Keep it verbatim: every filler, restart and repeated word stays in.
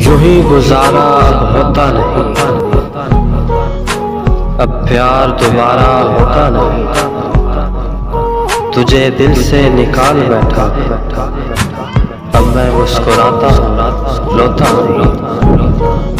यूं ही गुजारा अब होता नहीं, अब प्यार दोबारा होता नहीं। तुझे दिल से निकाल बैठा, अब मैं मुस्कुराता हूँ, रोता नहीं।